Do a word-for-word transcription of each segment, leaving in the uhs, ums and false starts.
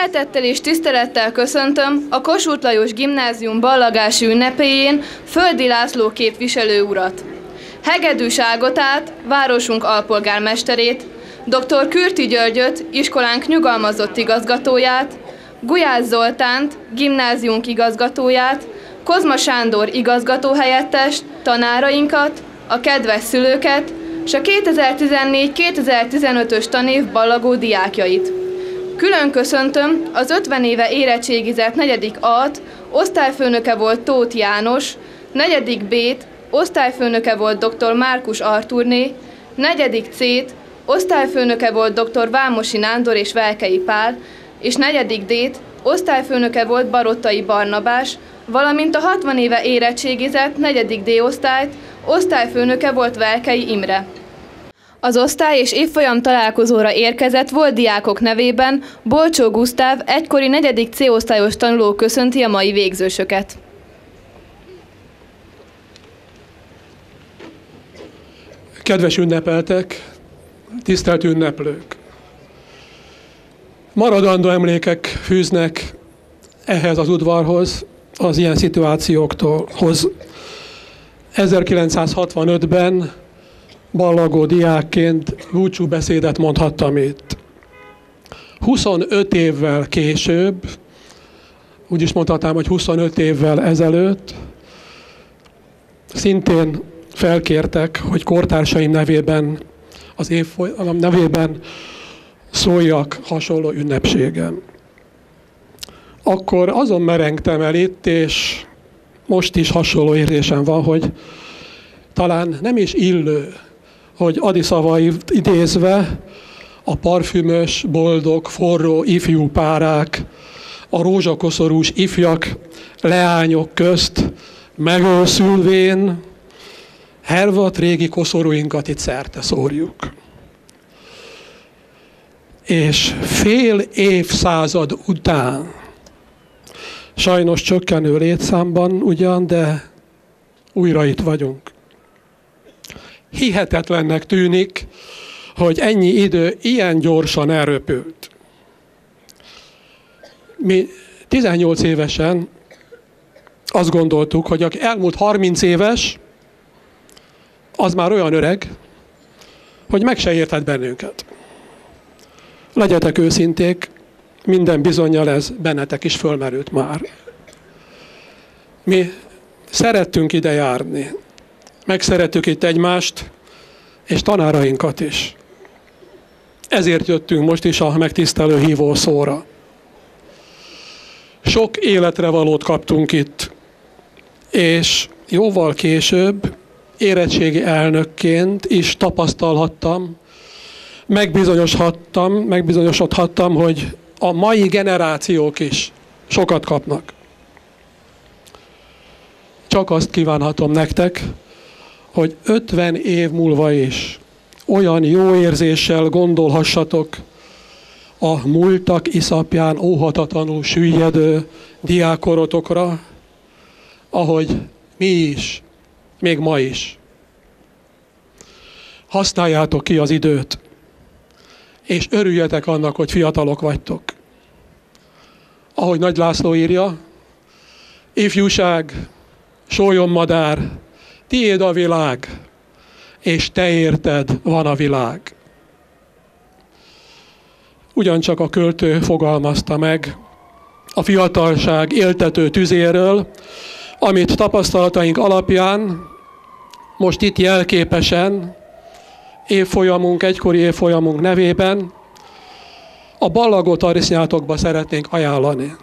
Szeretettel és tisztelettel köszöntöm a Kossuth Lajos Gimnázium ballagási ünnepéjén Földi László képviselő urat, Hegedűs Ágotát, városunk alpolgármesterét, dr. Kürti Györgyöt, iskolánk nyugalmazott igazgatóját, Gulyás Zoltánt, gimnáziunk igazgatóját, Kozma Sándor igazgatóhelyettest, tanárainkat, a kedves szülőket, és a kétezer-tizennégy kétezer-tizenötös tanév ballagó diákjait. Külön köszöntöm az ötven éve érettségizett negyedik A-t, osztályfőnöke volt Tóth János, negyedik B-t, osztályfőnöke volt dr. Márkus Artúrné, negyedik C-t, osztályfőnöke volt dr. Vámosi Nándor és Velkei Pál, és negyedik D-t, osztályfőnöke volt Barottai Barnabás, valamint a hatvan éve érettségizett negyedik D-osztályt, osztályfőnöke volt Velkei Imre. Az osztály és évfolyam találkozóra érkezett volt diákok nevében Bolcsó Gusztáv, egykori negyedik C-osztályos tanuló köszönti a mai végzősöket. Kedves ünnepeltek, tisztelt ünneplők! Maradandó emlékek fűznek ehhez az udvarhoz, az ilyen szituációkhoz. ezerkilencszázhatvanötben ballagó diákként búcsú beszédet mondhattam itt. huszonöt évvel később, úgy is mondhatnám, hogy huszonöt évvel ezelőtt, szintén felkértek, hogy kortársaim nevében, az évfolyam nevében szóljak hasonló ünnepségen. Akkor azon merengtem el itt, és most is hasonló érzésem van, hogy talán nem is illő, hogy Ady szavait idézve a parfümös, boldog, forró ifjú párák, a rózsakoszorús ifjak, leányok közt megőszülvén hervat régi koszorúinkat itt szerte szórjuk. És fél évszázad után, sajnos csökkenő létszámban ugyan, de újra itt vagyunk. Hihetetlennek tűnik, hogy ennyi idő ilyen gyorsan elröpült. Mi tizennyolc évesen azt gondoltuk, hogy aki elmúlt harminc éves, az már olyan öreg, hogy meg se értett bennünket. Legyetek őszinték, minden bizonnyal ez bennetek is fölmerült már. Mi szerettünk ide járni, megszerettük itt egymást, és tanárainkat is. Ezért jöttünk most is a megtisztelő hívó szóra. Sok életre valót kaptunk itt, és jóval később érettségi elnökként is tapasztalhattam, megbizonyosodhattam, megbizonyosodhattam, hogy a mai generációk is sokat kapnak. Csak azt kívánhatom nektek, hogy ötven év múlva is olyan jó érzéssel gondolhassatok a múltak iszapján óhatatlanul süllyedő diákkorotokra, ahogy mi is, még ma is. Használjátok ki az időt, és örüljetek annak, hogy fiatalok vagytok. Ahogy Nagy László írja, ifjúság, sólyommadár, tiéd a világ, és te érted van a világ. Ugyancsak a költő fogalmazta meg a fiatalság éltető tüzéről, amit tapasztalataink alapján most itt jelképesen évfolyamunk, egykori évfolyamunk nevében a ballagó tarisznyátokba szeretnénk ajánlani.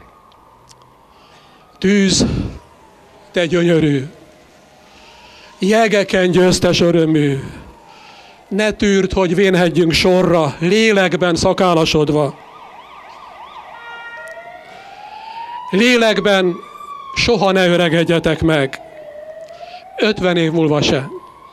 Tűz, te gyönyörű, jegeken győztes örömű, ne tűrd, hogy vénhedjünk sorra, lélekben szakállasodva. Lélekben soha ne öregedjetek meg, ötven év múlva se.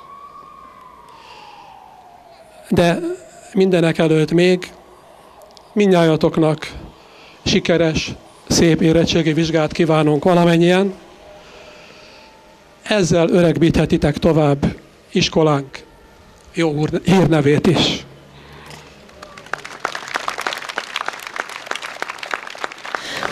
De mindenek előtt még mindnyájatoknak sikeres, szép érettségi vizsgát kívánunk valamennyien. Ezzel öregbíthetitek tovább iskolánk jó hírnevét is.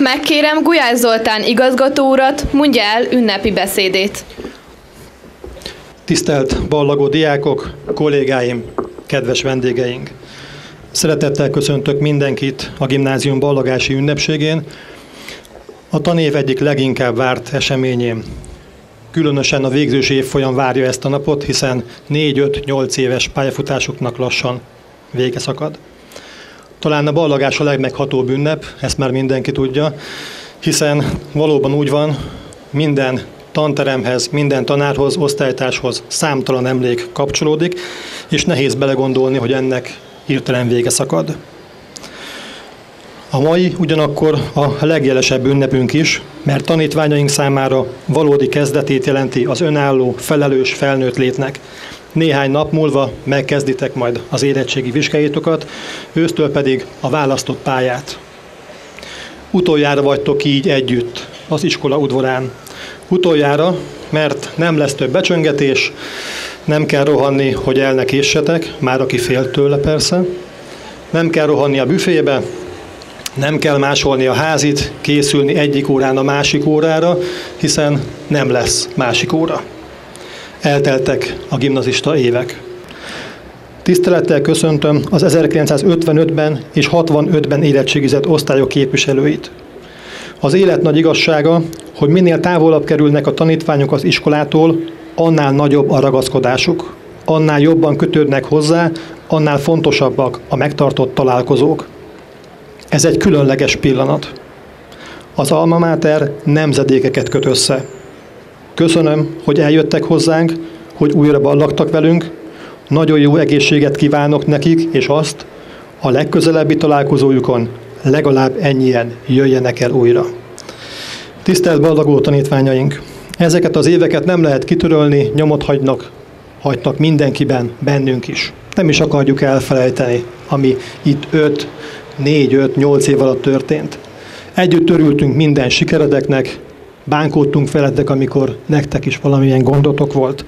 Megkérem Gulyás Zoltán igazgató urat, mondja el ünnepi beszédét. Tisztelt ballagó diákok, kollégáim, kedves vendégeink! Szeretettel köszöntök mindenkit a gimnázium ballagási ünnepségén, a tanév egyik leginkább várt eseményén. Különösen a végzős évfolyam várja ezt a napot, hiszen négy-öt-nyolc éves pályafutásuknak lassan vége szakad. Talán a ballagás a legmeghatóbb ünnep, ezt már mindenki tudja, hiszen valóban úgy van, minden tanteremhez, minden tanárhoz, osztálytárshoz számtalan emlék kapcsolódik, és nehéz belegondolni, hogy ennek hirtelen vége szakad. A mai ugyanakkor a legjelesebb ünnepünk is, mert tanítványaink számára valódi kezdetét jelenti az önálló, felelős felnőtt létnek. Néhány nap múlva megkezditek majd az érettségi vizsgáitokat, ősztől pedig a választott pályát. Utoljára vagytok így együtt az iskola udvarán. Utoljára, mert nem lesz több becsöngetés, nem kell rohanni, hogy el ne késsetek, már aki fél tőle persze, nem kell rohanni a büfébe, nem kell másolni a házit, készülni egyik órán a másik órára, hiszen nem lesz másik óra. Elteltek a gimnazista évek. Tisztelettel köszöntöm az ezerkilencszázötvenötben és hatvanötben érettségizett osztályok képviselőit. Az élet nagy igazsága, hogy minél távolabb kerülnek a tanítványok az iskolától, annál nagyobb a ragaszkodásuk, annál jobban kötődnek hozzá, annál fontosabbak a megtartott találkozók. Ez egy különleges pillanat. Az Alma Mater nemzedékeket köt össze. Köszönöm, hogy eljöttek hozzánk, hogy újra ballagtak velünk. Nagyon jó egészséget kívánok nekik, és azt, a legközelebbi találkozójukon legalább ennyien jöjjenek el újra. Tisztelt ballagó tanítványaink! Ezeket az éveket nem lehet kitörölni, nyomot hagynak, hagynak mindenkiben, bennünk is. Nem is akarjuk elfelejteni, ami itt öt, négy, öt, nyolc év alatt történt. Együtt örültünk minden sikeredeknek, bánkódtunk veletek, amikor nektek is valamilyen gondotok volt.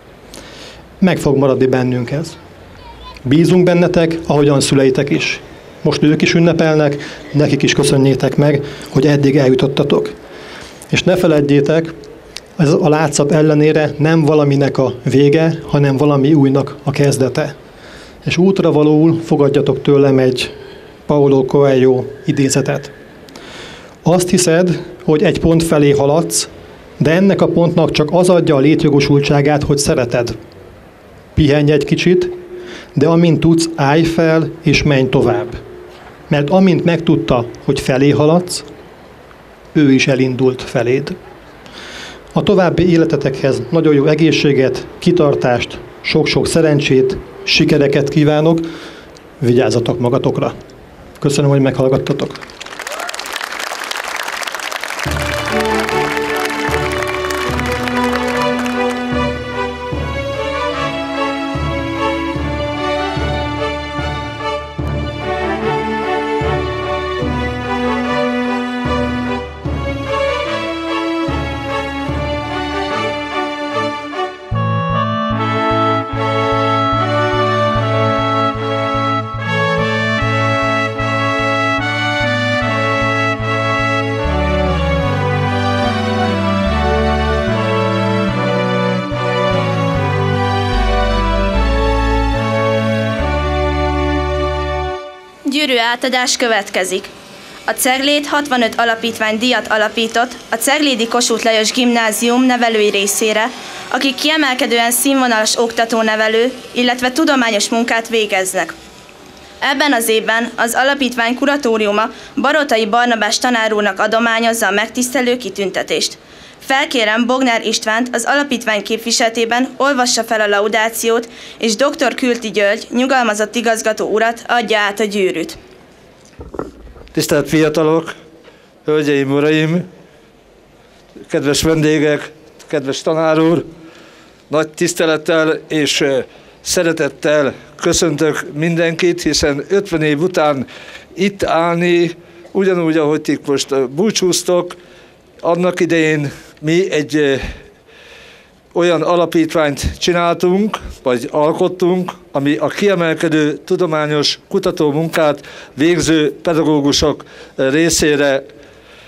Meg fog maradni bennünk ez. Bízunk bennetek, ahogyan szüleitek is. Most ők is ünnepelnek, nekik is köszönjétek meg, hogy eddig eljutottatok. És ne feledjétek, ez a látszat ellenére nem valaminek a vége, hanem valami újnak a kezdete. És útra valóul fogadjatok tőlem egy Paulo Coelho idézetet. Azt hiszed, hogy egy pont felé haladsz, de ennek a pontnak csak az adja a létjogosultságát, hogy szereted. Pihenj egy kicsit, de amint tudsz, állj fel és menj tovább. Mert amint megtudta, hogy felé haladsz, ő is elindult feléd. A további életetekhez nagyon jó egészséget, kitartást, sok-sok szerencsét, sikereket kívánok, vigyázzatok magatokra. Köszönöm, hogy meghallgattatok. Átadás következik. A Ceglét hatvanöt alapítvány díjat alapított a Ceglédi Kossuth Lajos Gimnázium nevelői részére, akik kiemelkedően színvonalas oktató-nevelő, illetve tudományos munkát végeznek. Ebben az évben az alapítvány kuratóriuma Barotai Barnabás tanár úrnak adományozza a megtisztelő kitüntetést. Felkérem Bognár Istvánt az alapítvány képviseletében olvassa fel a laudációt, és dr. Külti György, nyugalmazott igazgató urat adja át a gyűrűt. Tisztelt fiatalok, hölgyeim, uraim, kedves vendégek, kedves tanár úr, nagy tisztelettel és szeretettel köszöntök mindenkit, hiszen ötven év után itt állni, ugyanúgy, ahogy ti most búcsúztok, annak idején mi egy olyan alapítványt csináltunk, vagy alkottunk, ami a kiemelkedő tudományos kutatómunkát végző pedagógusok részére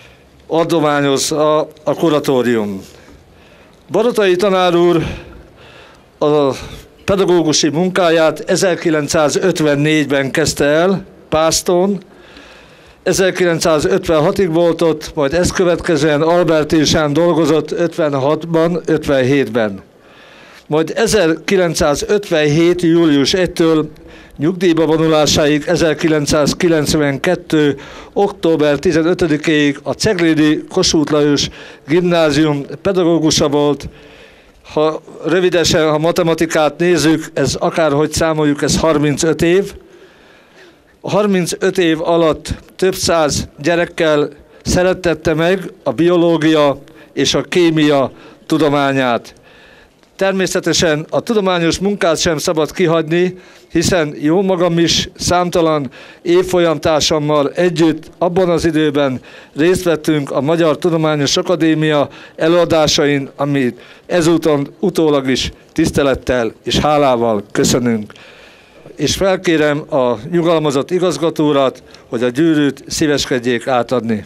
adományoz a, a kuratórium. Baratai tanár úr a pedagógusi munkáját ezerkilencszázötvennégyben kezdte el Pászton, ezerkilencszázötvenhatig volt ott, majd ezt következően Albertilsán dolgozott ötvenhatban, ötvenhétben. Majd ezerkilencszázötvenhét. július elsejétől nyugdíjba vonulásáig ezerkilencszázkilencvenkettő. október tizenötödikéig a Ceglédi Kossuth Lajos Gimnázium pedagógusa volt. Ha rövidesen a matematikát nézzük, ez akárhogy számoljuk, ez harmincöt év. A harmincöt év alatt több száz gyerekkel szerettette meg a biológia és a kémia tudományát. Természetesen a tudományos munkát sem szabad kihagyni, hiszen jó magam is számtalan évfolyamtársammal együtt abban az időben részt vettünk a Magyar Tudományos Akadémia előadásain, amit ezúton utólag is tisztelettel és hálával köszönünk. És felkérem a nyugalmazott igazgatórat, hogy a gyűrűt szíveskedjék átadni.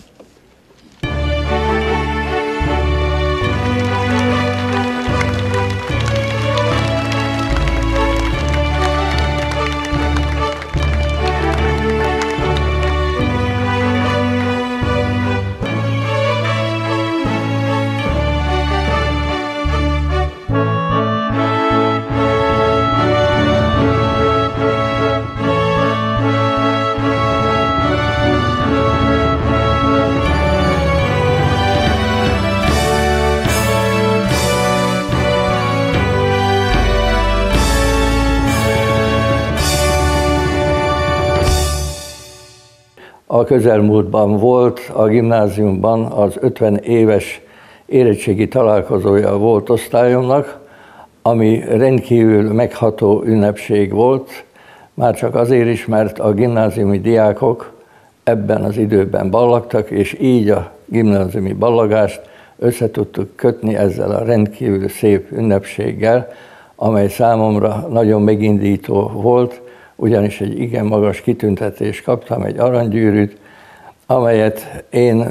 A közelmúltban volt a gimnáziumban az ötven éves érettségi találkozója volt osztályomnak, ami rendkívül megható ünnepség volt, már csak azért is, mert a gimnáziumi diákok ebben az időben ballagtak, és így a gimnáziumi ballagást össze tudtuk kötni ezzel a rendkívül szép ünnepséggel, amely számomra nagyon megindító volt, ugyanis egy igen magas kitüntetést kaptam, egy aranygyűrűt, amelyet én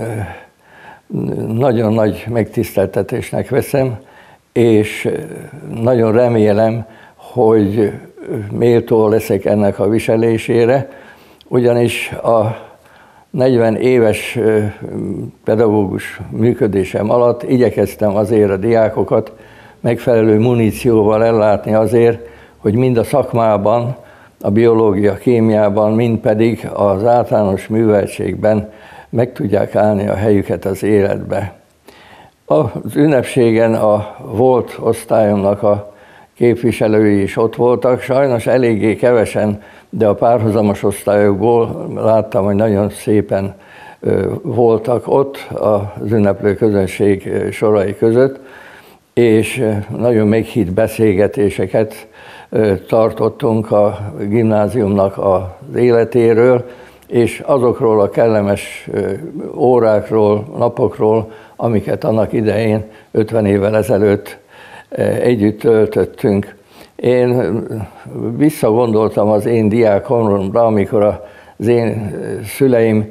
nagyon nagy megtiszteltetésnek veszem, és nagyon remélem, hogy méltó leszek ennek a viselésére, ugyanis a negyven éves pedagógus működésem alatt igyekeztem azért a diákokat megfelelő munícióval ellátni azért, hogy mind a szakmában, a biológia, kémiában, mind pedig az általános műveltségben meg tudják állni a helyüket az életbe. Az ünnepségen a volt osztályomnak a képviselői is ott voltak, sajnos eléggé kevesen, de a párhuzamos osztályokból láttam, hogy nagyon szépen voltak ott az ünneplő közönség sorai között, és nagyon meghitt beszélgetéseket tartottunk a gimnáziumnak az életéről, és azokról a kellemes órákról, napokról, amiket annak idején ötven évvel ezelőtt együtt töltöttünk. Én visszagondoltam az én diákkoromra, amikor az én szüleim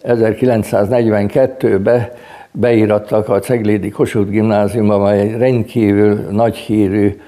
ezerkilencszáznegyvenkettőben beírattak a Ceglédi Kossuth Gimnáziumba, amely egy rendkívül nagyhírű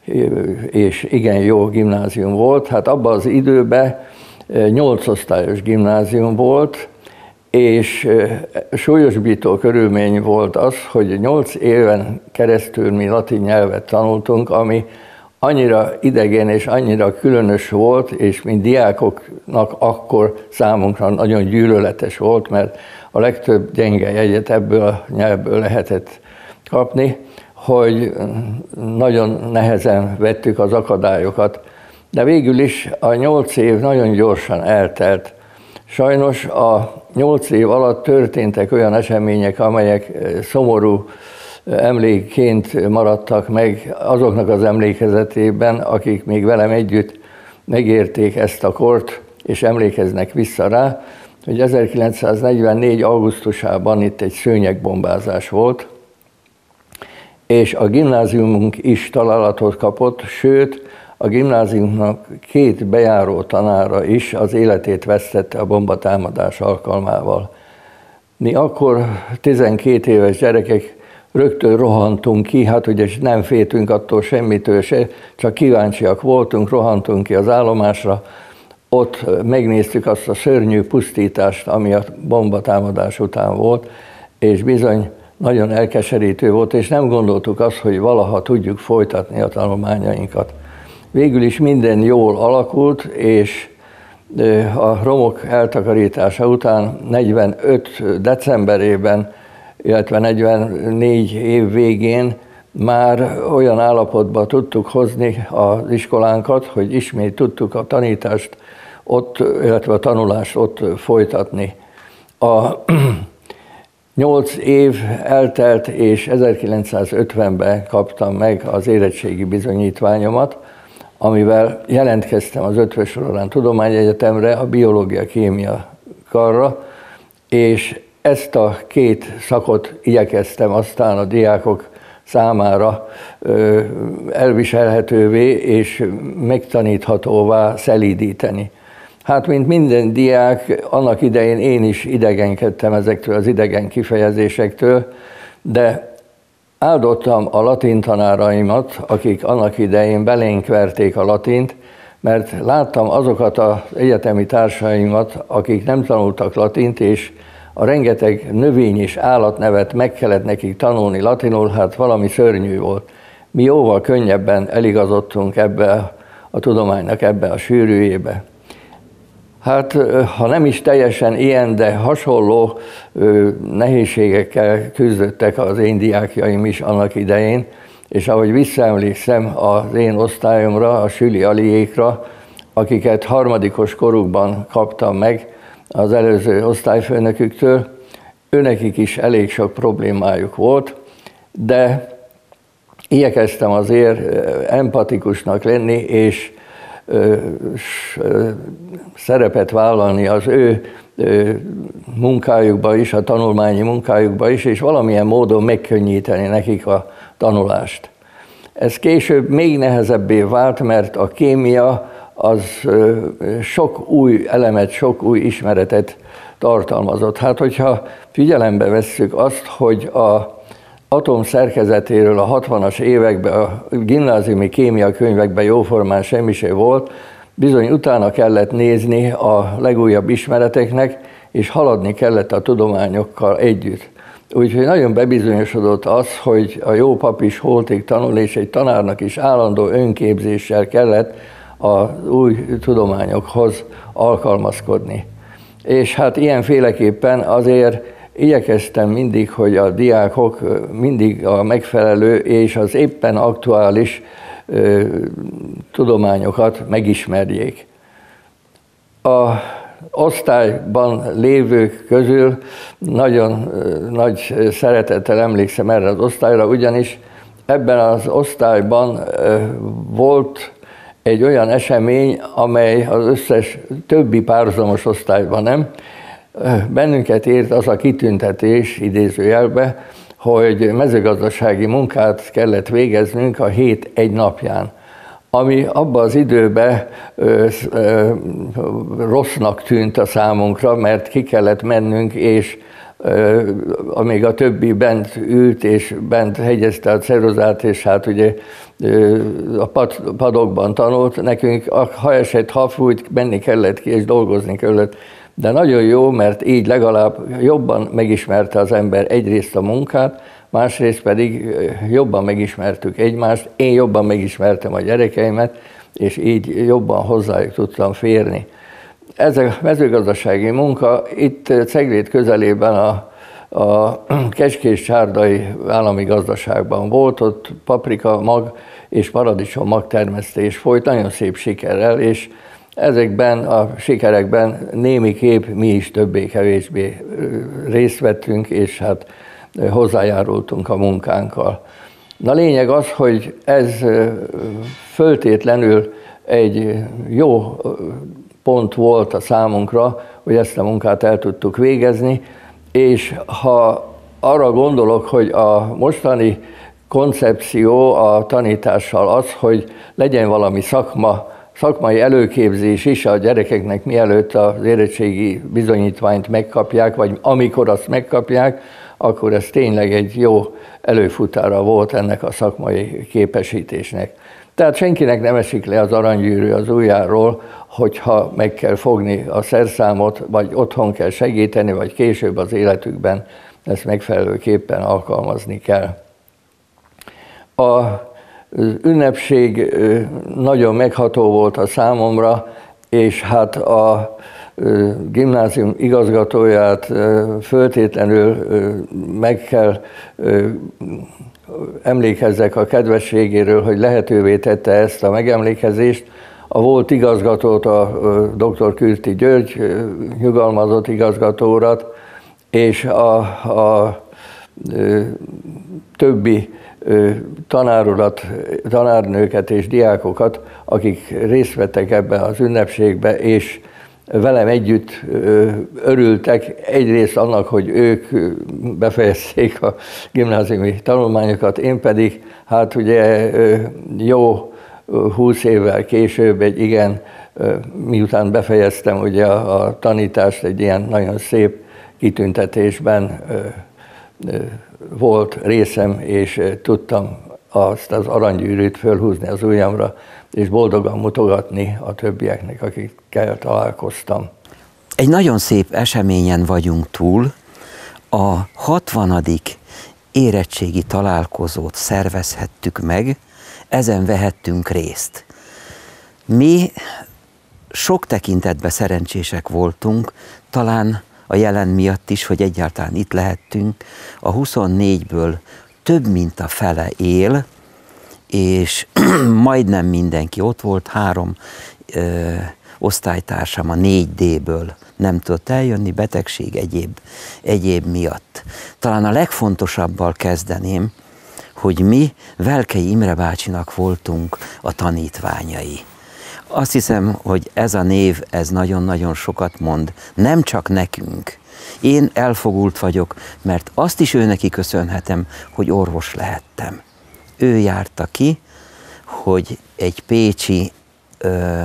és igen jó gimnázium volt. Hát abban az időben nyolc osztályos gimnázium volt, és súlyosbító körülmény volt az, hogy nyolc éven keresztül mi latin nyelvet tanultunk, ami annyira idegen és annyira különös volt, és mint diákoknak akkor számunkra nagyon gyűlöletes volt, mert a legtöbb gyenge jegyet ebből a nyelvből lehetett kapni, hogy nagyon nehezen vettük az akadályokat. De végül is a nyolc év nagyon gyorsan eltelt. Sajnos a nyolc év alatt történtek olyan események, amelyek szomorú emlékként maradtak meg azoknak az emlékezetében, akik még velem együtt megérték ezt a kort, és emlékeznek vissza rá, hogy ezerkilencszáznegyvennégy. augusztusában itt egy szőnyegbombázás volt, és a gimnáziumunk is találatot kapott, sőt, a gimnáziumnak két bejáró tanára is az életét vesztette a bombatámadás alkalmával. Mi akkor tizenkét éves gyerekek rögtön rohantunk ki, hát ugye nem féltünk attól semmitől se, csak kíváncsiak voltunk, rohantunk ki az állomásra, ott megnéztük azt a szörnyű pusztítást, ami a bombatámadás után volt, és bizony nagyon elkeserítő volt, és nem gondoltuk azt, hogy valaha tudjuk folytatni a tanulmányainkat. Végül is minden jól alakult, és a romok eltakarítása után negyvenöt decemberében, illetve negyvennégy év végén már olyan állapotba tudtuk hozni az iskolánkat, hogy ismét tudtuk a tanítást ott, illetve a tanulást ott folytatni. A nyolc év eltelt, és ezerkilencszázötvenben kaptam meg az érettségi bizonyítványomat, amivel jelentkeztem az Eötvös Loránd Tudományegyetemre, a biológia-kémia karra, és ezt a két szakot igyekeztem aztán a diákok számára elviselhetővé és megtaníthatóvá szelídíteni. Hát, mint minden diák, annak idején én is idegenkedtem ezektől az idegen kifejezésektől, de áldottam a latin tanáraimat, akik annak idején belénk verték a latint, mert láttam azokat az egyetemi társaimat, akik nem tanultak latint, és a rengeteg növény és állatnevet meg kellett nekik tanulni latinul, hát valami szörnyű volt. Mi jóval könnyebben eligazodtunk ebbe a tudománynak, ebbe a sűrűjébe. Hát, ha nem is teljesen ilyen, de hasonló nehézségekkel küzdöttek az én diákjaim is annak idején, és ahogy visszaemlékszem az én osztályomra, a Süli Aliékra, akiket harmadikos korukban kaptam meg az előző osztályfőnöküktől, őnekik is elég sok problémájuk volt, de igyekeztem azért empatikusnak lenni, és szerepet vállalni az ő munkájukba is, a tanulmányi munkájukba is, és valamilyen módon megkönnyíteni nekik a tanulást. Ez később még nehezebbé vált, mert a kémia az sok új elemet, sok új ismeretet tartalmazott. Hát, hogyha figyelembe vesszük azt, hogy a atom szerkezetéről a hatvanas években, a gimnáziumi kémia könyvekben jóformán semmi se volt, bizony utána kellett nézni a legújabb ismereteknek, és haladni kellett a tudományokkal együtt. Úgyhogy nagyon bebizonyosodott az, hogy a jó pap is holtig tanul, és egy tanárnak is állandó önképzéssel kellett az új tudományokhoz alkalmazkodni. És hát ilyenféleképpen azért igyekeztem mindig, hogy a diákok mindig a megfelelő és az éppen aktuális ö, tudományokat megismerjék. A osztályban lévők közül nagyon nagy szeretettel emlékszem erre az osztályra, ugyanis ebben az osztályban volt egy olyan esemény, amely az összes többi párhuzamos osztályban nem. Bennünket ért az a kitüntetés, idézőjelbe, hogy mezőgazdasági munkát kellett végeznünk a hét egy napján, ami abban az időben ö, ö, rossznak tűnt a számunkra, mert ki kellett mennünk, és ö, amíg a többi bent ült, és bent hegyezte a ceruzát, és hát ugye ö, a pad, padokban tanult, nekünk ha esett, ha fújt, menni kellett ki, és dolgozni kellett. De nagyon jó, mert így legalább jobban megismerte az ember egyrészt a munkát, másrészt pedig jobban megismertük egymást, én jobban megismertem a gyerekeimet, és így jobban hozzájuk tudtam férni. Ez a mezőgazdasági munka itt Ceglét közelében a, a Kecskés-Csárdai állami gazdaságban volt, ott paprika mag és paradicsom mag termesztés folyt nagyon szép sikerrel, és ezekben a sikerekben némiképp mi is többé-kevésbé részt vettünk, és hát hozzájárultunk a munkánkkal. Na, lényeg az, hogy ez föltétlenül egy jó pont volt a számunkra, hogy ezt a munkát el tudtuk végezni, és ha arra gondolok, hogy a mostani koncepció a tanítással az, hogy legyen valami szakma szakmai előképzés is a gyerekeknek mielőtt az érettségi bizonyítványt megkapják, vagy amikor azt megkapják, akkor ez tényleg egy jó előfutára volt ennek a szakmai képesítésnek. Tehát senkinek nem esik le az aranygyűrű az ujjáról, hogyha meg kell fogni a szerszámot, vagy otthon kell segíteni, vagy később az életükben ezt megfelelőképpen alkalmazni kell. Az ünnepség nagyon megható volt a számomra, és hát a gimnázium igazgatóját föltétlenül meg kell emlékezzek a kedvességéről, hogy lehetővé tette ezt a megemlékezést. A volt igazgatót, a dr. Kürti György nyugalmazott igazgatórat, és a, a többi tanárulat, tanárnőket és diákokat, akik részt vettek ebben az ünnepségbe, és velem együtt örültek egyrészt annak, hogy ők befejezték a gimnáziumi tanulmányokat, én pedig hát ugye jó húsz évvel később egy igen, miután befejeztem ugye a, a tanítást, egy ilyen nagyon szép kitüntetésben volt részem, és tudtam azt az aranygyűrűt fölhúzni az ujjamra, és boldogan mutogatni a többieknek, akikkel találkoztam. Egy nagyon szép eseményen vagyunk túl. A hatvanadik érettségi találkozót szervezhettük meg, ezen vehettünk részt. Mi sok tekintetben szerencsések voltunk, talán a jelen miatt is, hogy egyáltalán itt lehettünk. A huszonnégyből több mint a fele él, és majdnem mindenki ott volt, három ö, osztálytársam a négy dé-ből nem tudott eljönni, betegség egyéb, egyéb miatt. Talán a legfontosabbal kezdeném, hogy mi Velkei Imre bácsinak voltunk a tanítványai. Azt hiszem, hogy ez a név, ez nagyon-nagyon sokat mond, nem csak nekünk. Én elfogult vagyok, mert azt is ő neki köszönhetem, hogy orvos lehettem. Ő járta ki, hogy egy pécsi ö,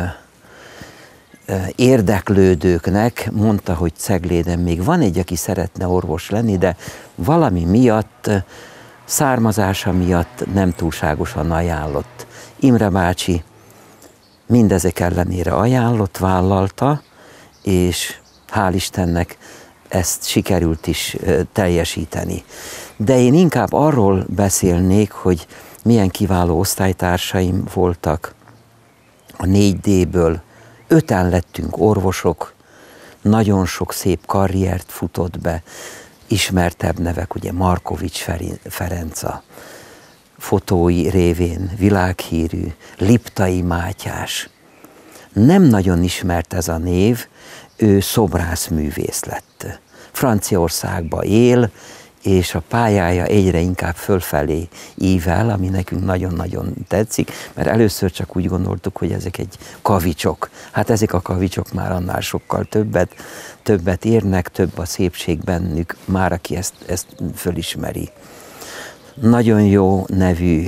ö, érdeklődőknek mondta, hogy Cegléden még van egy, aki szeretne orvos lenni, de valami miatt, származása miatt nem túlságosan ajánlott. Imre bácsi mindezek ellenére ajánlott, vállalta, és hál' Istennek ezt sikerült is teljesíteni. De én inkább arról beszélnék, hogy milyen kiváló osztálytársaim voltak. A négy dé-ből öten lettünk orvosok, nagyon sok szép karriert futott be, ismertebb nevek, ugye Markovics Ferenc, a fotói révén világhírű, Liptai Mátyás. Nem nagyon ismert ez a név, ő szobrászművész lett. Franciaországban él, és a pályája egyre inkább fölfelé ível, ami nekünk nagyon-nagyon tetszik, mert először csak úgy gondoltuk, hogy ezek egy kavicsok. Hát ezek a kavicsok már annál sokkal többet, többet érnek, több a szépség bennük, már aki ezt, ezt fölismeri. Nagyon jó nevű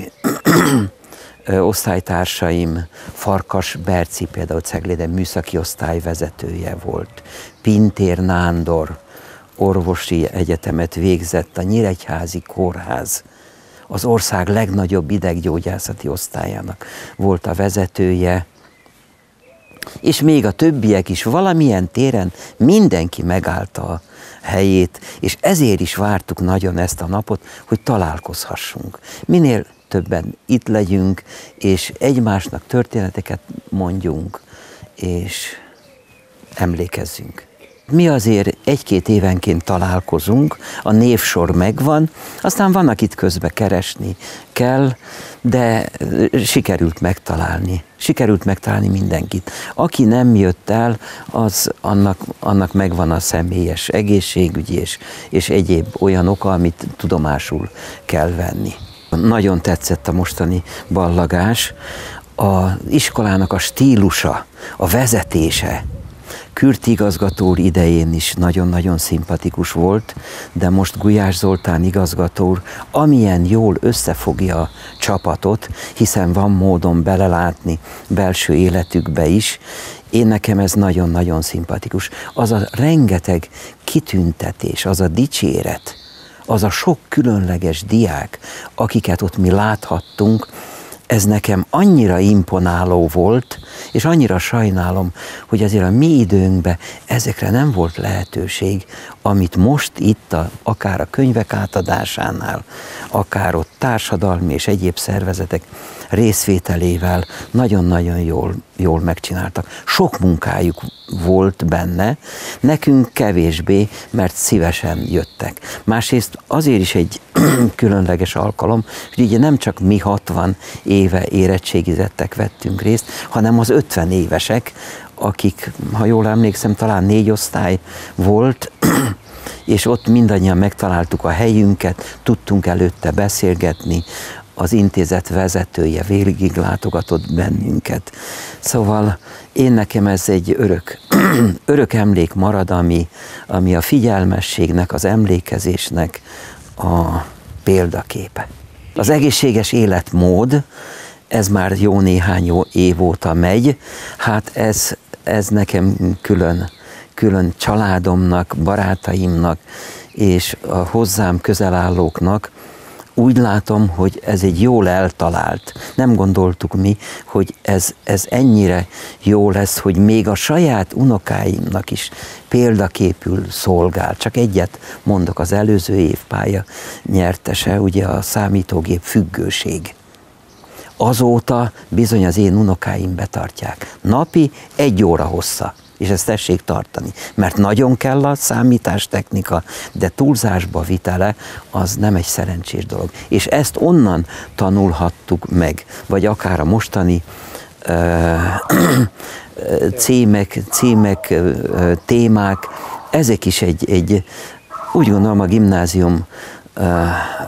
osztálytársaim, Farkas Berci például Cegléden műszaki osztály vezetője volt, Pintér Nándor orvosi egyetemet végzett, a Nyíregyházi Kórház az ország legnagyobb ideggyógyászati osztályának volt a vezetője, és még a többiek is valamilyen téren mindenki megállta a helyét, és ezért is vártuk nagyon ezt a napot, hogy találkozhassunk. Minél többen itt legyünk, és egymásnak történeteket mondjunk, és emlékezzünk. Mi azért egy-két évenként találkozunk, a névsor megvan, aztán van, akit közbe keresni kell, de sikerült megtalálni. Sikerült megtalálni mindenkit. Aki nem jött el, az annak, annak megvan a személyes egészségügyi és, és egyéb olyan oka, amit tudomásul kell venni. Nagyon tetszett a mostani ballagás, az iskolának a stílusa, a vezetése Kürti igazgató úr idején is nagyon-nagyon szimpatikus volt, de most Gulyás Zoltán igazgató úr amilyen jól összefogja a csapatot, hiszen van módon belelátni belső életükbe is, én nekem ez nagyon-nagyon szimpatikus. Az a rengeteg kitüntetés, az a dicséret, az a sok különleges diák, akiket ott mi láthattunk, ez nekem annyira imponáló volt, és annyira sajnálom, hogy azért a mi időnkben ezekre nem volt lehetőség, amit most itt, a, akár a könyvek átadásánál, akár ott társadalmi és egyéb szervezetek részvételével nagyon-nagyon jól, jól megcsináltak. Sok munkájuk volt benne, nekünk kevésbé, mert szívesen jöttek. Másrészt azért is egy különleges alkalom, hogy ugye nem csak mi hatvan éve érettségizettek vettünk részt, hanem az ötven évesek, akik, ha jól emlékszem, talán négy osztály volt, és ott mindannyian megtaláltuk a helyünket, tudtunk előtte beszélgetni, az intézet vezetője végig látogatott bennünket. Szóval én nekem ez egy örök, örök emlék marad, ami, ami a figyelmességnek, az emlékezésnek a példaképe. Az egészséges életmód, ez már jó néhány jó év óta megy, hát ez, ez nekem külön, külön családomnak, barátaimnak és a hozzám közel állóknak úgy látom, hogy ez egy jól eltalált. Nem gondoltuk mi, hogy ez, ez ennyire jó lesz, hogy még a saját unokáimnak is példaképül szolgál. Csak egyet mondok, az előző év pálya nyertese, ugye a számítógép függőség. Azóta bizony az én unokáim betartják. Napi egy óra hossza. És ezt tessék tartani, mert nagyon kell a számítástechnika, de túlzásba vitele az nem egy szerencsés dolog. És ezt onnan tanulhattuk meg, vagy akár a mostani uh, címek, címek uh, témák, ezek is egy, egy úgy gondolom a gimnázium uh,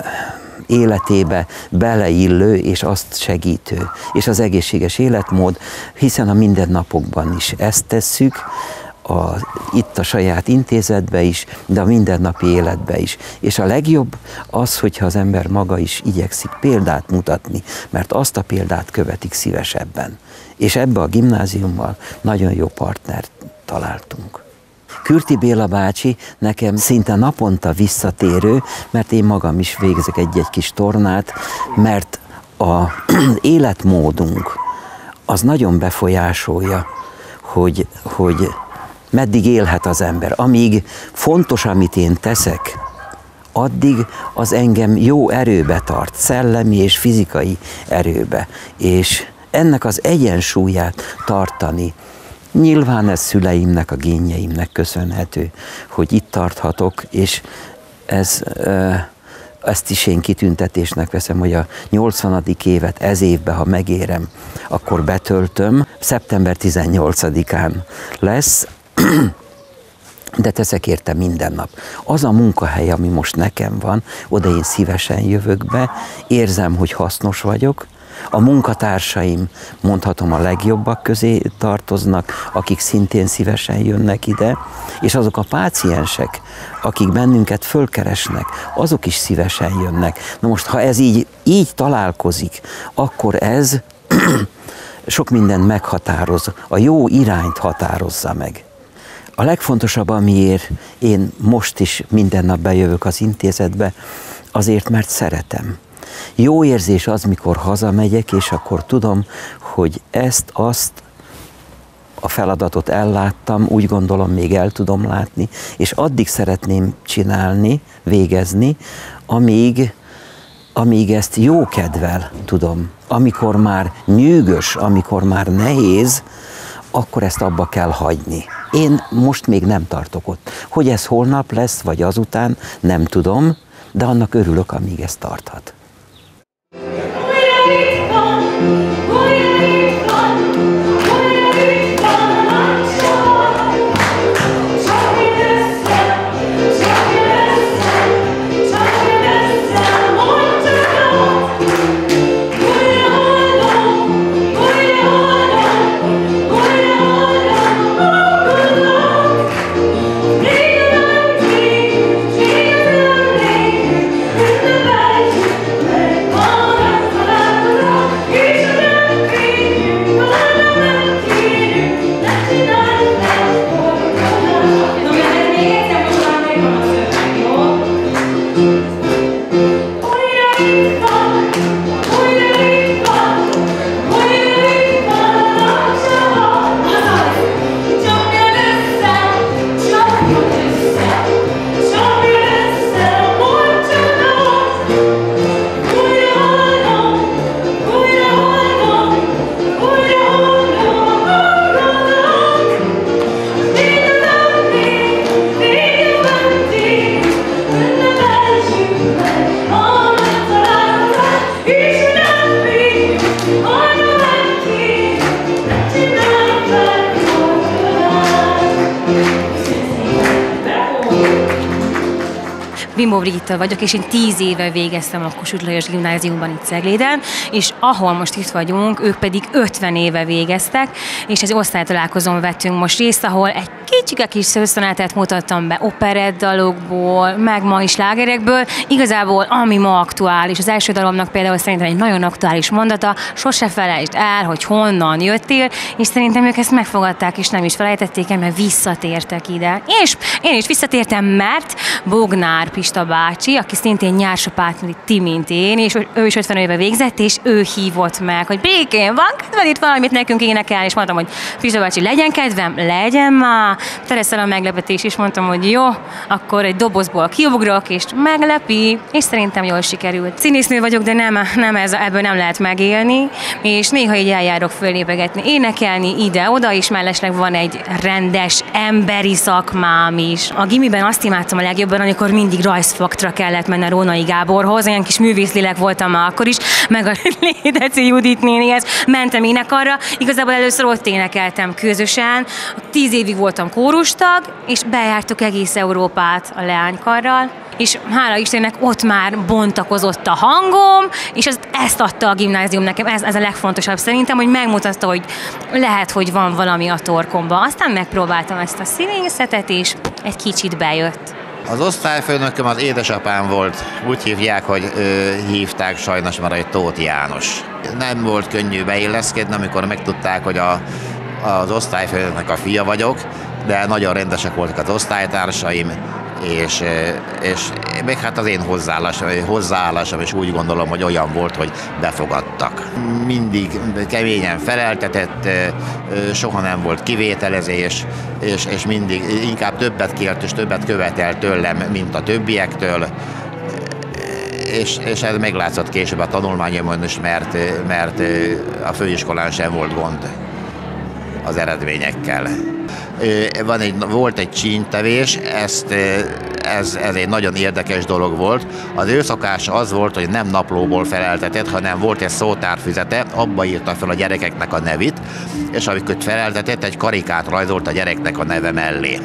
életébe beleillő és azt segítő, és az egészséges életmód, hiszen a mindennapokban is ezt tesszük, a, itt a saját intézetbe is, de a mindennapi életbe is. És a legjobb az, hogyha az ember maga is igyekszik példát mutatni, mert azt a példát követik szívesebben. És ebbe a gimnáziummal nagyon jó partnert találtunk. Kürti Béla bácsi nekem szinte naponta visszatérő, mert én magam is végzek egy-egy kis tornát, mert az életmódunk az nagyon befolyásolja, hogy, hogy meddig élhet az ember. Amíg fontos, amit én teszek, addig az engem jó erőbe tart, szellemi és fizikai erőbe. És ennek az egyensúlyát tartani, nyilván ez szüleimnek, a génjeimnek köszönhető, hogy itt tarthatok, és ez, ezt is én kitüntetésnek veszem, hogy a nyolcvanadik évet ez évben, ha megérem, akkor betöltöm. szeptember tizennyolcadikán lesz, de teszek érte minden nap. Az a munkahely, ami most nekem van, oda én szívesen jövök be, érzem, hogy hasznos vagyok. A munkatársaim, mondhatom, a legjobbak közé tartoznak, akik szintén szívesen jönnek ide, és azok a páciensek, akik bennünket fölkeresnek, azok is szívesen jönnek. Na most, ha ez így, így találkozik, akkor ez sok mindent meghatároz, a jó irányt határozza meg. A legfontosabb, amiért én most is minden nap bejövök az intézetbe, azért, mert szeretem. Jó érzés az, mikor hazamegyek, és akkor tudom, hogy ezt, azt, a feladatot elláttam, úgy gondolom, még el tudom látni, és addig szeretném csinálni, végezni, amíg, amíg ezt jó kedvel tudom. Amikor már nyűgös, amikor már nehéz, akkor ezt abba kell hagyni. Én most még nem tartok ott. Hogy ez holnap lesz, vagy azután, nem tudom, de annak örülök, amíg ez tarthat. Oh, Bimbo Brigitta vagyok, és én tíz éve végeztem a Kossuth Lajos Gimnáziumban itt Cegléden, és ahol most itt vagyunk, ők pedig ötven éve végeztek, és egy osztálytalálkozón vettünk most részt, ahol egy kicsike kis szőszonátet mutattam be operettdalokból, meg ma is slágerekből. Igazából, ami ma aktuális, az első dalomnak például szerintem egy nagyon aktuális mondata, sose felejtsd el, hogy honnan jöttél, és szerintem ők ezt megfogadták, és nem is felejtették el, mert visszatértek ide. És én is visszatértem, mert Bognár Pista bácsi, aki szintén nyársapátnyi ti, mint én, és ő is ötven éve végzett, és ő hívott meg, hogy békén, van kedved itt valamit nekünk énekelni, és mondtam, hogy Pista bácsi, legyen kedvem, legyen már. Tereszel a meglepetés, és mondtam, hogy jó, akkor egy dobozból kiugrok, és meglepi, és szerintem jól sikerült. Színésznő vagyok, de nem, nem ez, ebből nem lehet megélni, és néha így eljárok föllépegetni, énekelni ide-oda, és mellesleg van egy rendes emberi szakmám is. A gimiben azt imádtam a legjobban, amikor mindig rajzfaktra kellett menni a Rónai Gáborhoz, olyan kis művészlélek voltam már akkor is, meg a Lédeci Judit nénihez mentem énekarra. Igazából először ott énekeltem közösen, tíz évig voltam kórustag, és bejártuk egész Európát a leánykarral, és hála Istennek ott már bontakozott a hangom, és ez, ezt adta a gimnázium nekem, ez, ez a legfontosabb szerintem, hogy megmutatta, hogy lehet, hogy van valami a torkomban. Aztán megpróbáltam ezt a színészetet, és egy kicsit bejött. Az osztályfőnököm az édesapám volt, úgy hívják, hogy ö, hívták sajnos már, hogy Tóth János. Nem volt könnyű beilleszkedni, amikor megtudták, hogy a, az osztályfőnöknek a fia vagyok, de nagyon rendesek voltak az osztálytársaim, és, és még hát az én hozzáállásom, hozzáállásom is úgy gondolom, hogy olyan volt, hogy befogadtak. Mindig keményen feleltetett, soha nem volt kivételezés, és, és mindig inkább többet kért és többet követelt tőlem, mint a többiektől, és, és ez meglátszott később a tanulmányomon is, mert, mert a főiskolán sem volt gond az eredményekkel. Van egy, volt egy csínytevés, ezt, ez, ez egy nagyon érdekes dolog volt. Az ő szokása az volt, hogy nem naplóból feleltetett, hanem volt egy szótárfüzete, abba írta fel a gyerekeknek a nevét, és amikor feleltetett, egy karikát rajzolt a gyereknek a neve mellé.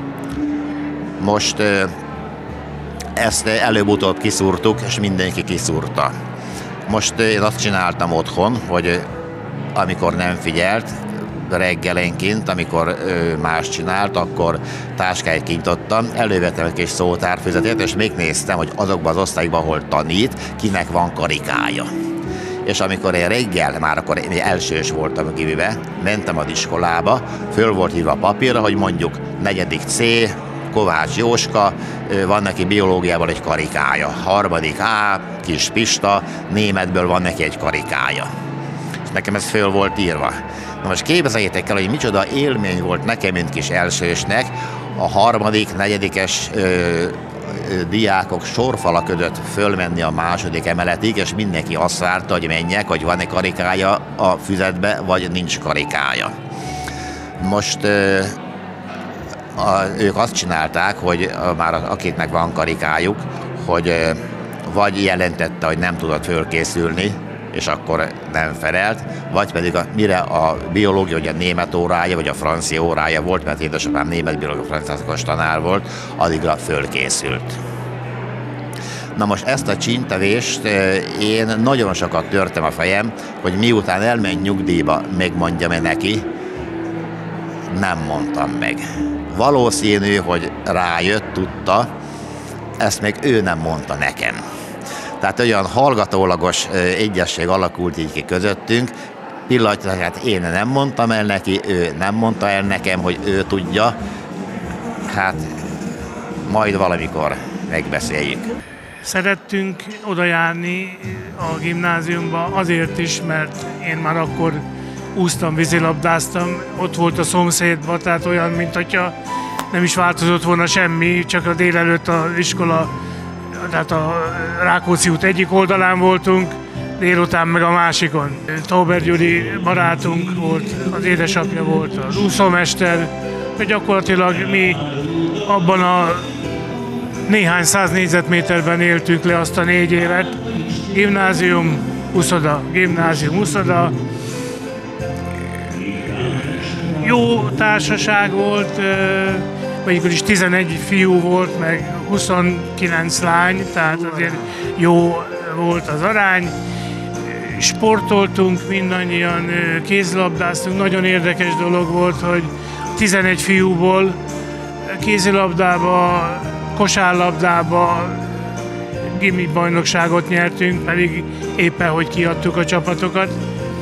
Most ezt előbb-utóbb kiszúrtuk, és mindenki kiszúrta. Most én azt csináltam otthon, hogy amikor nem figyelt, reggelenként, amikor ö, más csinált, akkor táskáit kinyitottam, elővettem egy kis szótárfüzetet, és még néztem, hogy azokban az osztályokban, ahol tanít, kinek van karikája. És amikor én reggel, már akkor én elsős voltam a gimibe, mentem az iskolába, föl volt írva a papírra, hogy mondjuk negyedik C, Kovács Jóska, van neki biológiában egy karikája. Harmadik A, Kis Pista, németből van neki egy karikája. És nekem ez föl volt írva. Na most képzeljétek el, hogy micsoda élmény volt nekem, mint kis elsősnek, a harmadik, negyedikes ö, ö, diákok sorfala között fölmenni a második emeletig, és mindenki azt várta, hogy menjek, hogy van-e karikája a füzetbe, vagy nincs karikája. Most ö, a, ők azt csinálták, hogy a, már akiknek van karikájuk, hogy ö, vagy jelentette, hogy nem tudott fölkészülni, és akkor nem felelt, vagy pedig a, mire a biológia, vagy a német órája, vagy a francia órája volt, mert édesapám német biológia franciászakos tanár volt, addigra fölkészült. Na most ezt a csínytevést én nagyon sokat törtem a fejem, hogy miután elment nyugdíjba, megmondjam-e neki, nem mondtam meg. Valószínű, hogy rájött, tudta, ezt még ő nem mondta nekem. Tehát olyan hallgatólagos egyesség alakult így ki közöttünk, pillanatnyilag hát én nem mondtam el neki, ő nem mondta el nekem, hogy ő tudja, hát majd valamikor megbeszéljük. Szerettünk odajárni a gimnáziumba azért is, mert én már akkor úsztam, vízilabdáztam, ott volt a szomszédban, tehát olyan, mint hogyha nem is változott volna semmi, csak a délelőtt az iskola, tehát a Rákóczi út egyik oldalán voltunk, délután meg a másikon. Tauber Gyuri barátunk volt, az édesapja volt az úszómester, de gyakorlatilag mi abban a néhány száz négyzetméterben éltük le azt a négy évet. Gimnázium, uszoda, gimnázium, uszoda. Jó társaság volt, vagyis is tizenegy fiú volt, meg huszonkilenc lány, tehát azért jó volt az arány. Sportoltunk mindannyian, kézilabdáztunk. Nagyon érdekes dolog volt, hogy tizenegy fiúból kézilabdába, kosárlabdába gimi bajnokságot nyertünk, pedig éppen hogy kiadtuk a csapatokat.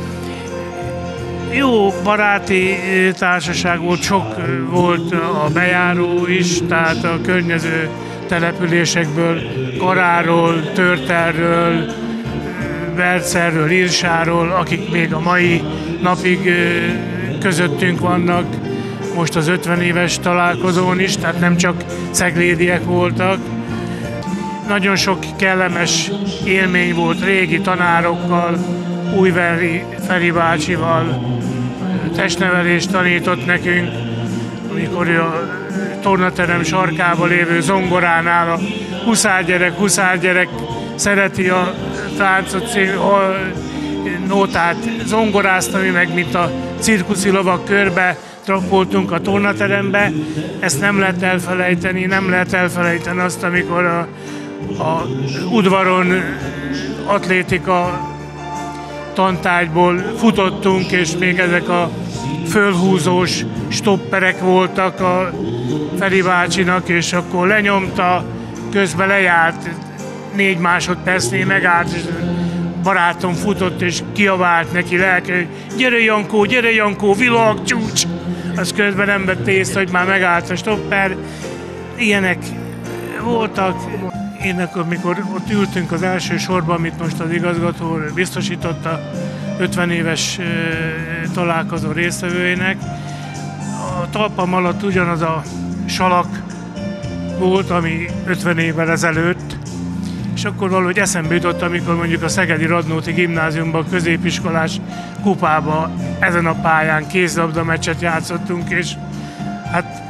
Jó baráti társaság volt, sok volt a bejáró is, tehát a környező településekből, Karáról, Törterről, Bercerről, Irsáról, akik még a mai napig közöttünk vannak, most az ötven éves találkozón is, tehát nem csak ceglédiek voltak. Nagyon sok kellemes élmény volt régi tanárokkal, Újveri Feri bácsival, testnevelést tanított nekünk, amikor ő a tornaterem sarkában lévő zongoránál a huszárgyerek, huszárgyerek szereti a táncot, a nótát zongoráztani, meg mint a cirkuszi lovak körbe trappoltunk a tornaterembe. Ezt nem lehet elfelejteni, nem lehet elfelejteni azt, amikor a, a udvaron atlétika tantárgyból futottunk, és még ezek a fölhúzós stopperek voltak a Feri bácsinak, és akkor lenyomta, közben lejárt, négy másodpercnél megállt, és barátom futott, és kiabált neki lelke, hogy gyere Jankó, gyere Jankó, világcsúcs! Az közben nem vett észre, hogy már megállt a stopper. Ilyenek voltak. Én akkor, mikor ott ültünk az első sorban, amit most az igazgató biztosította ötven éves találkozó résztvevőinek, a talpam alatt ugyanaz a salak volt, ami ötven évvel ezelőtt, és akkor valahogy eszembe jutott, amikor mondjuk a Szegedi Radnóti Gimnáziumban, középiskolás kupába ezen a pályán kézilabda meccset játszottunk, és hát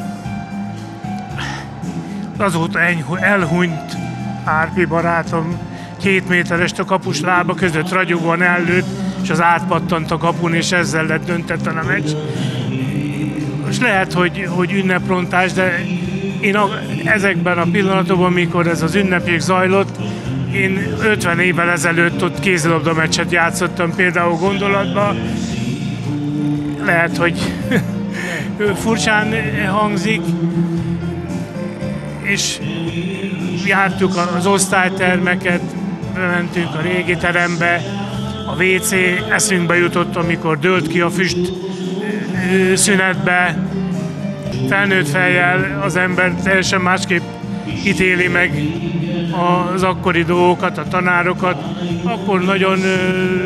azóta elhunyt Árpi barátom, két méteres a kapus lába között ragyogóan ellőtt, és az átpattant a kapun, és ezzel lett döntetlen a meccs. Most lehet, hogy, hogy ünneprontás, de én a, ezekben a pillanatokban, mikor ez az ünnepjég zajlott, én ötven évvel ezelőtt ott kézilabda meccset játszottam például gondolatban. Lehet, hogy furcsán hangzik, és jártuk az osztálytermeket, bementünk a régi terembe, a vé cé eszünkbe jutott, amikor dőlt ki a füst szünetbe. Felnőtt fejjel az ember teljesen másképp ítéli meg az akkori dolgokat, a tanárokat. Akkor nagyon ö,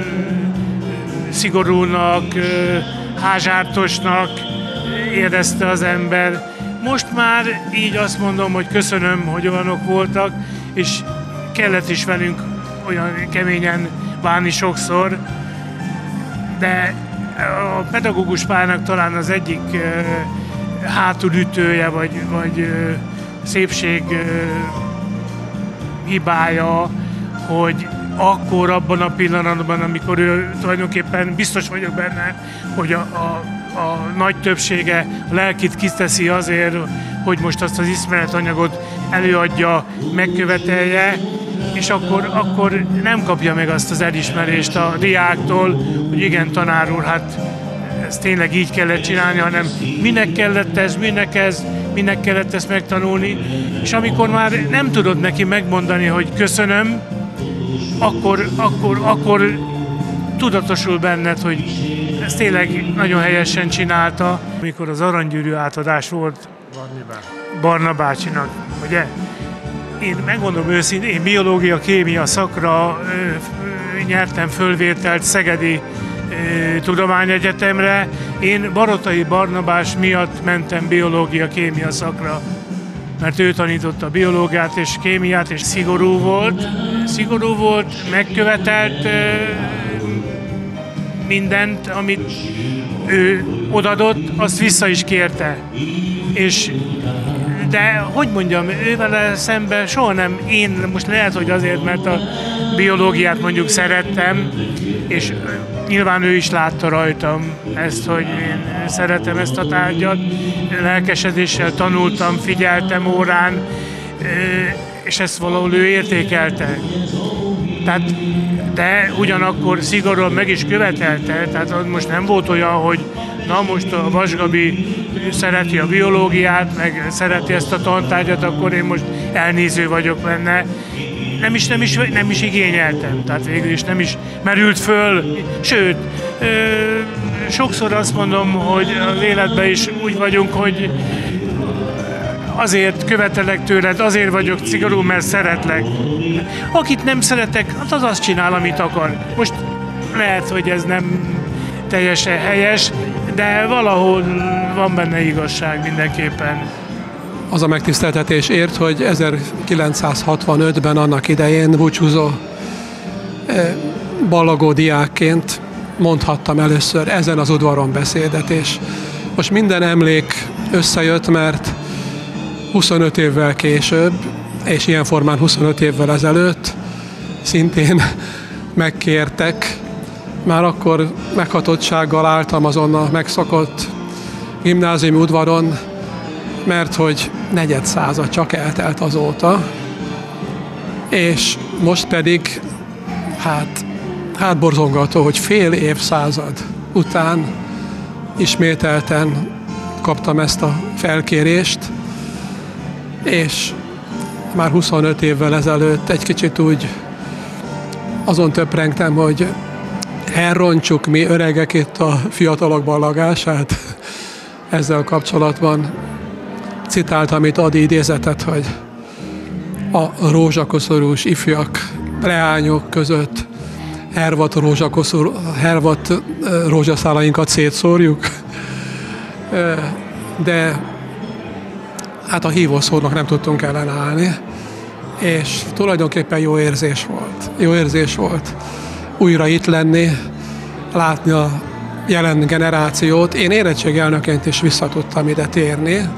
szigorúnak, ö, házsártosnak érezte az ember. Most már így azt mondom, hogy köszönöm, hogy olyanok voltak, és kellett is velünk olyan keményen bánni sokszor, de a pedagógus pályának talán az egyik uh, hátulütője, vagy, vagy uh, szépség uh, hibája, hogy akkor abban a pillanatban, amikor ő tulajdonképpen biztos vagyok benne, hogy a, a, a nagy többsége a lelkit kiteszi azért, hogy most azt az ismeretanyagot előadja, megkövetelje, és akkor, akkor nem kapja meg azt az elismerést a diáktól, hogy igen, tanár úr, hát ezt tényleg így kellett csinálni, hanem minek kellett ez, minek ez, minek kellett ezt megtanulni, és amikor már nem tudod neki megmondani, hogy köszönöm, akkor, akkor, akkor tudatosul benned, hogy ezt tényleg nagyon helyesen csinálta. Amikor az aranygyűrű átadás volt Barna bácsinak, ugye? Én megmondom őszintén, én biológia, kémia szakra ö, ö, nyertem fölvételt Szegedi ö, Tudományegyetemre. Én Barotai Barnabás miatt mentem biológia, kémia szakra, mert ő tanította a biológiát és kémiát, és szigorú volt. Szigorú volt, megkövetelt ö, mindent, amit ő odadott, azt vissza is kérte. És de hogy mondjam, ővele szemben soha nem, én most lehet, hogy azért, mert a biológiát mondjuk szerettem, és nyilván ő is látta rajtam ezt, hogy én szeretem ezt a tárgyat, lelkesedéssel tanultam, figyeltem órán, és ezt valahol ő értékelte. Tehát, de ugyanakkor szigorúan meg is követelte, tehát az most nem volt olyan, hogy na most a Vas Gabi szereti a biológiát, meg szereti ezt a tantárgyat, akkor én most elnéző vagyok benne. Nem is, nem is, nem is igényeltem, tehát végül is nem is merült föl. Sőt, ö, sokszor azt mondom, hogy az életben is úgy vagyunk, hogy azért követelek tőled, azért vagyok szigorú, mert szeretlek. Akit nem szeretek, az azt csinál, amit akar. Most lehet, hogy ez nem teljesen helyes, de valahol van benne igazság mindenképpen. Az a megtiszteltetés ért, hogy ezerkilencszázhatvanötben annak idején búcsúzó ballagó diákként mondhattam először ezen az udvaron beszédet, és most minden emlék összejött, mert huszonöt évvel később, és ilyen formán huszonöt évvel ezelőtt szintén megkértek, már akkor meghatottsággal álltam azon a megszokott gimnáziumi udvaron, mert hogy negyed század csak eltelt azóta, és most pedig hát, hát borzongató, hogy fél évszázad után ismételten kaptam ezt a felkérést, és már huszonöt évvel ezelőtt egy kicsit úgy azon töprengtem, hogy elrontsuk mi öregek itt a fiatalok ballagását. Ezzel kapcsolatban citáltam itt Adi idézetet, hogy a rózsakoszorús ifjak, leányok között hervat, rózsakoszorú, hervat rózsaszálainkat szétszórjuk. De hát a hívószónak nem tudtunk ellenállni, és tulajdonképpen jó érzés volt. Jó érzés volt újra itt lenni, látni a jelen generációt. Én érettségi elnökként is vissza tudtam ide térni,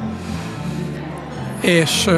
és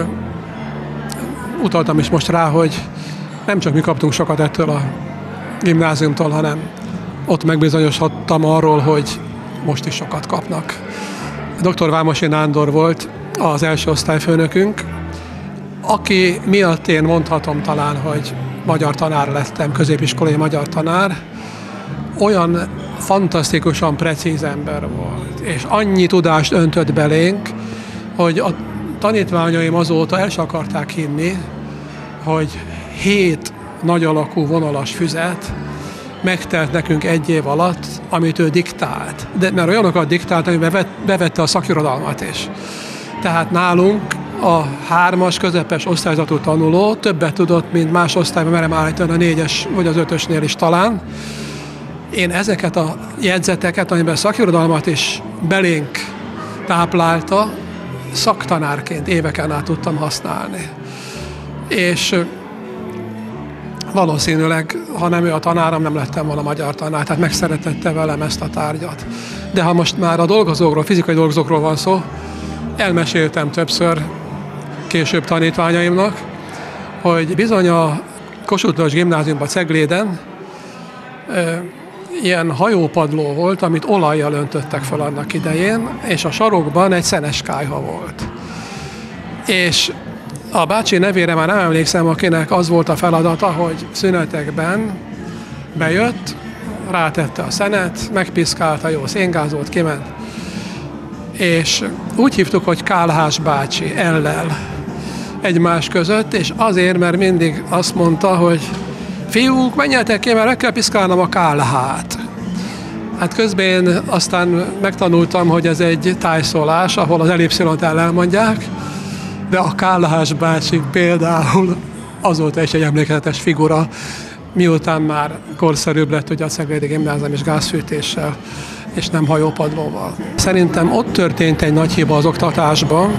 utaltam is most rá, hogy nem csak mi kaptunk sokat ettől a gimnáziumtól, hanem ott megbizonyosodtam arról, hogy most is sokat kapnak. doktor Vámosi Nándor volt az első osztályfőnökünk, aki miatt én mondhatom talán, hogy magyar tanár lettem, középiskolai magyar tanár, olyan fantasztikusan precíz ember volt, és annyi tudást öntött belénk, hogy a tanítványaim azóta el sem akarták hinni, hogy hét nagy alakú vonalas füzet megtelt nekünk egy év alatt, amit ő diktált. De mert olyanokat diktált, amiben bevette a szakirodalmat is. Tehát nálunk a hármas közepes osztályzatú tanuló többet tudott, mint más osztályban, merem állítani a négyes vagy az ötösnél is talán. Én ezeket a jegyzeteket, amiben szakirodalmat is belénk táplálta, szaktanárként éveken át tudtam használni. És valószínűleg, ha nem ő a tanárom, nem lettem volna magyar tanár, tehát megszeretette velem ezt a tárgyat. De ha most már a dolgozókról, fizikai dolgozókról van szó, elmeséltem többször később tanítványaimnak, hogy bizony a Kossuth Lajos Gimnáziumban Cegléden e, ilyen hajópadló volt, amit olajjal öntöttek fel annak idején, és a sarokban egy szenes kályha volt. És a bácsi nevére már nem emlékszem, akinek az volt a feladata, hogy szünetekben bejött, rátette a szenet, megpiszkálta, jó széngázolt, kiment. És úgy hívtuk, hogy Kálhás bácsi, ellel egymás között, és azért, mert mindig azt mondta, hogy fiúk, menjetek ki, mert meg kell piszkálnom a Kálhát. Hát közben én aztán megtanultam, hogy ez egy tájszólás, ahol az elipszilont elmondják, de a Kálhás bácsi például azóta is egy emlékezetes figura, miután már korszerűbb lett ugye a Ceglédi Gimnázium és gázfűtéssel, és nem hajópadlóval. Szerintem ott történt egy nagy hiba az oktatásban,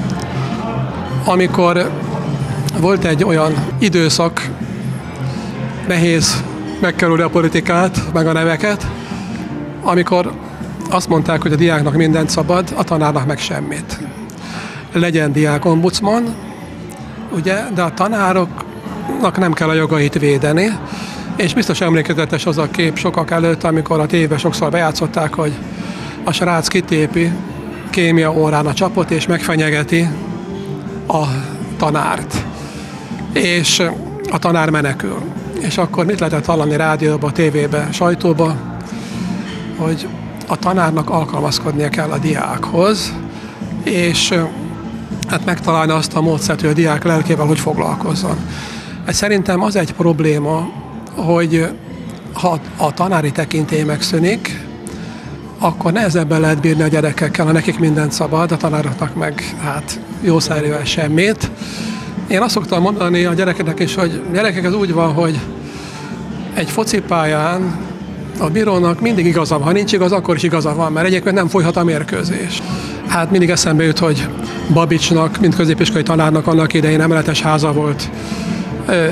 amikor volt egy olyan időszak, nehéz megkerülni a politikát, meg a neveket, amikor azt mondták, hogy a diáknak mindent szabad, a tanárnak meg semmit. legyen diákombudsman, ugye, de a tanároknak nem kell a jogait védeni, és biztos emlékezetes az a kép sokak előtt, amikor a tévében sokszor bejátszották, hogy a srác kitépi kémia órán a csapot, és megfenyegeti a tanárt. És a tanár menekül. És akkor mit lehetett hallani rádióba, tévébe, sajtóba, hogy a tanárnak alkalmazkodnia kell a diákhoz, és hát megtalálni azt a módszert, hogy a diák lelkével hogy foglalkozzon. Ez szerintem az egy probléma, hogy ha a tanári tekintély megszűnik, akkor nehezebben lehet bírni a gyerekekkel, ha nekik mindent szabad, a tanároknak meg hát jószárivel semmit. Én azt szoktam mondani a gyerekeknek is, hogy gyerekek, ez úgy van, hogy egy focipályán a bírónak mindig igaza van. Ha nincs igaz, akkor is igaza van, mert egyébként nem folyhat a mérkőzés. Hát mindig eszembe jut, hogy Babicsnak, mint középiskolai tanárnak annak idején emeletes háza volt. Ö,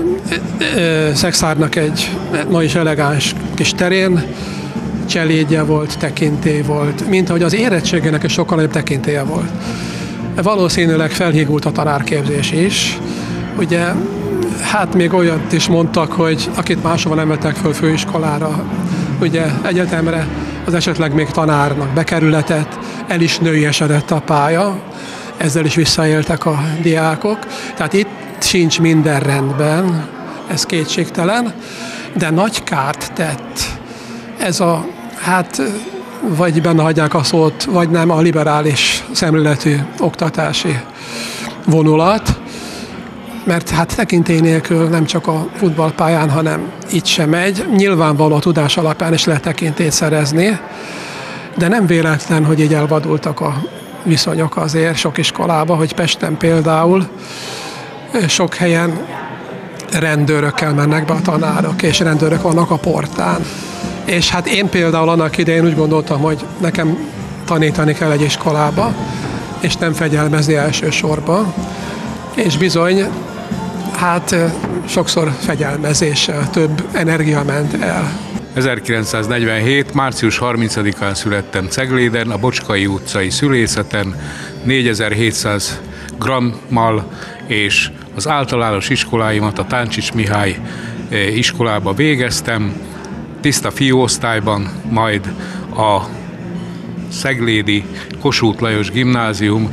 ö, Szexárnak egy ma is elegáns kis terén, cselédje volt, tekintély volt, mint ahogy az érettségének is sokkal nagyobb tekintélye volt. Valószínűleg felhígult a tanárképzés is. Ugye, hát még olyat is mondtak, hogy akit máshova nem vettek föl főiskolára, ugye egyetemre, az esetleg még tanárnak bekerületett, el is nőiesedett a pálya, ezzel is visszaéltek a diákok. Tehát itt sincs minden rendben, ez kétségtelen, de nagy kárt tett ez a, hát vagy benne hagyják a szót, vagy nem, a liberális szemléletű oktatási vonulat, mert hát tekintély nélkül nem csak a futballpályán, hanem itt sem megy. Nyilvánvaló a tudás alapján is lehet tekintélyt szerezni, de nem véletlen, hogy így elvadultak a viszonyok azért sok iskolában, hogy Pesten például sok helyen rendőrökkel mennek be a tanárok, és rendőrök vannak a portán. És hát én például annak idején úgy gondoltam, hogy nekem tanítani kell egy iskolába, és nem fegyelmezni elsősorban. És bizony, hát sokszor fegyelmezéssel több energia ment el. ezerkilencszáznegyvenhét. március harmincadikán születtem Cegléden, a Bocskai utcai szülészeten, négyezer-hétszáz grammal, és az általános iskoláimat a Táncsics Mihály iskolába végeztem, tiszta fiúosztályban, majd a Ceglédi Kossuth Lajos Gimnázium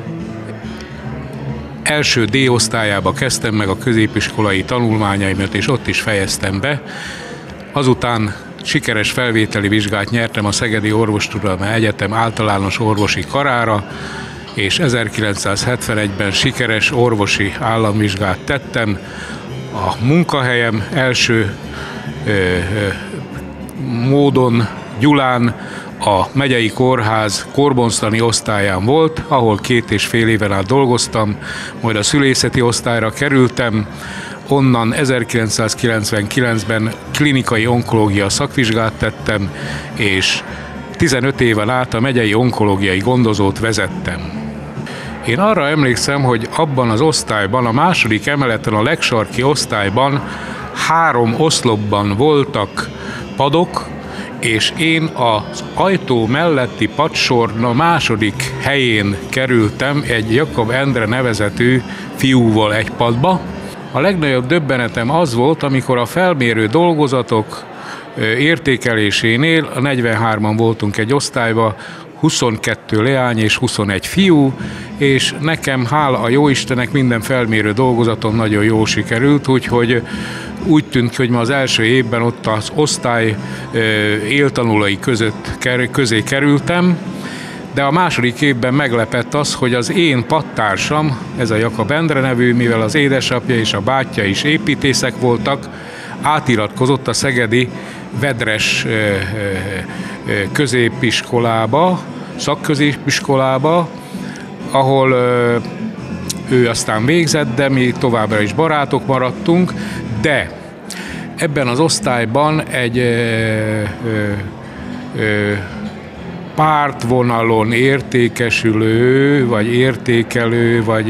első D-osztályába kezdtem meg a középiskolai tanulmányaimat, és ott is fejeztem be. Azután sikeres felvételi vizsgát nyertem a Szegedi Orvostudományi Egyetem általános orvosi karára, és ezerkilencszázhetvenegyben sikeres orvosi államvizsgát tettem. A munkahelyem első ö, ö, módon Gyulán a megyei kórház korbonztani osztályán volt, ahol két és fél éven át dolgoztam, majd a szülészeti osztályra kerültem, onnan ezerkilencszázkilencvenkilencben klinikai onkológia szakvizsgát tettem, és tizenöt éven át a megyei onkológiai gondozót vezettem. Én arra emlékszem, hogy abban az osztályban, a második emeleten, a legsarki osztályban három oszlopban voltak padok, és én az ajtó melletti padsorna a második helyén kerültem egy Jakab Endre nevezetű fiúval egy padba. A legnagyobb döbbenetem az volt, amikor a felmérő dolgozatok értékelésénél, a negyvenhárman voltunk egy osztályba, huszonkettő leány és huszonegy fiú, és nekem, hála a jóistenek, minden felmérő dolgozatom nagyon jól sikerült, úgyhogy úgy tűnt, hogy ma az első évben ott az osztály éltanulói között, közé kerültem, de a második évben meglepett az, hogy az én padtársam, ez a Jakab Endre nevű, mivel az édesapja és a bátyja is építészek voltak, átiratkozott a szegedi Vedres középiskolába, szakközépiskolába, ahol ő aztán végzett, de mi továbbra is barátok maradtunk, de ebben az osztályban egy ö, ö, ö, pártvonalon értékesülő, vagy értékelő, vagy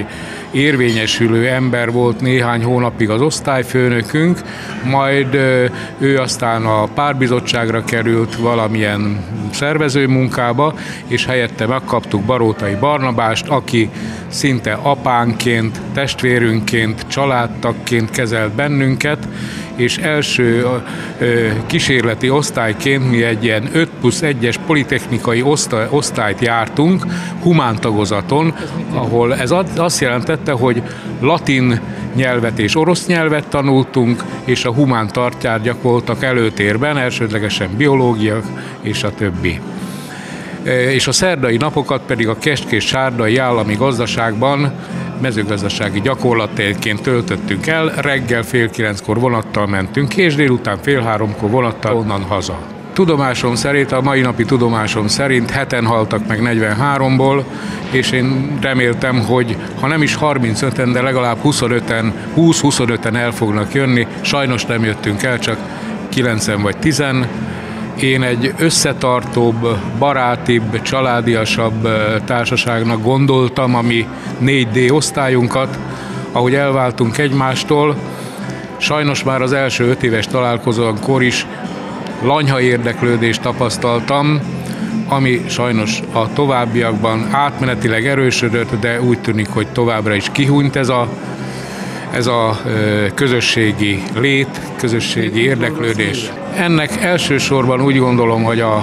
érvényesülő ember volt néhány hónapig az osztályfőnökünk, majd ő aztán a pártbizottságra került valamilyen szervező munkába, és helyette megkaptuk Barótai Barnabást, aki szinte apánként, testvérünként, családtagként kezelt bennünket, és első kísérleti osztályként mi egy ilyen öt plusz egyes politechnikai osztály, osztályt jártunk, humán tagozaton, ahol ez azt jelentette, hogy latin nyelvet és orosz nyelvet tanultunk, és a humán tantárgyak voltak előtérben, elsődlegesen biológia és a többi. És a szerdai napokat pedig a Kecskés-Sárdai Állami Gazdaságban mezőgazdasági gyakorlatként töltöttünk el, reggel fél kilenckor vonattal mentünk, és délután fél háromkor vonattal onnan haza. Tudomásom szerint, a mai napi tudomásom szerint heten haltak meg negyvenháromból, és én reméltem, hogy ha nem is harmincöten, de legalább huszonöten, húsz-huszonöten el fognak jönni. Sajnos nem jöttünk el, csak kilencen vagy tizen. Én egy összetartóbb, barátibb, családiasabb társaságnak gondoltam a mi négy dé osztályunkat, ahogy elváltunk egymástól. Sajnos már az első öt éves találkozónkor is lanyha érdeklődést tapasztaltam, ami sajnos a továbbiakban átmenetileg erősödött, de úgy tűnik, hogy továbbra is kihúnyt ez a, ez a közösségi lét, közösségi érdeklődés. Ennek elsősorban úgy gondolom, hogy a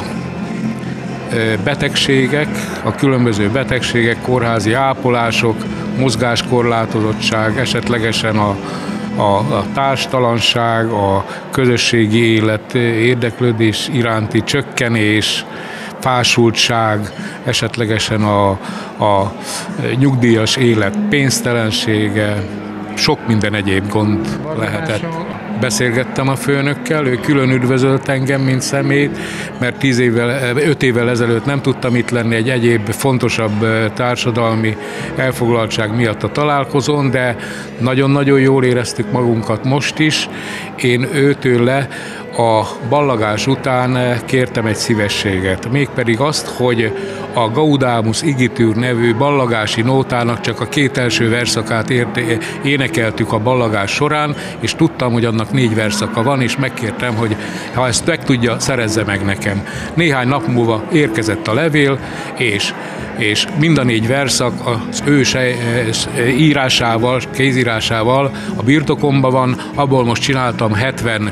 betegségek, a különböző betegségek, kórházi ápolások, mozgáskorlátozottság, esetlegesen a, a, a társtalanság, a közösségi élet érdeklődés iránti csökkenés, fásultság, esetlegesen a, a nyugdíjas élet pénztelensége, sok minden egyéb gond lehetett. Beszélgettem a főnökkel, ő külön üdvözölt engem, mint személyt, mert tíz évvel, öt évvel ezelőtt nem tudtam itt lenni egy egyéb fontosabb társadalmi elfoglaltság miatt a találkozón, de nagyon-nagyon jól éreztük magunkat most is. Én őtőle a ballagás után kértem egy szívességet, mégpedig azt, hogy a Gaudamus Igitur nevű ballagási nótának csak a két első verszakát érte, énekeltük a ballagás során, és tudtam, hogy annak négy verszaka van, és megkértem, hogy ha ezt meg tudja, szerezze meg nekem. Néhány nap múlva érkezett a levél, és és mind a négy verszak az ő írásával, kézírásával a birtokomban van, abból most csináltam hetven